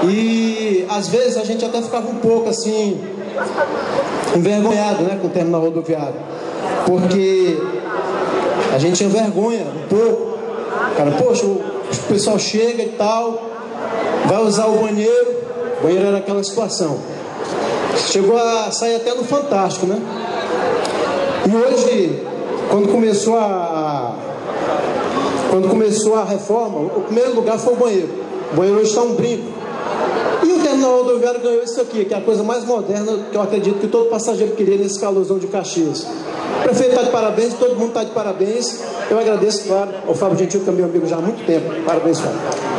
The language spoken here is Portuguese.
E às vezes a gente até ficava um pouco assim envergonhado, né, com o terminal rodoviário, porque a gente tinha vergonha um pouco, cara, poxa, o pessoal chega e tal, vai usar o banheiro era aquela situação, chegou a sair até no Fantástico, né? E hoje, quando começou a reforma, o primeiro lugar foi o banheiro hoje está um brinco. E o terminal rodoviário ganhou isso aqui, que é a coisa mais moderna que eu acredito que todo passageiro queria nesse calorzão de Caxias. O prefeito está de parabéns, todo mundo está de parabéns. Eu agradeço, claro, ao Fábio Gentil, que é meu amigo já há muito tempo. Parabéns, Fábio.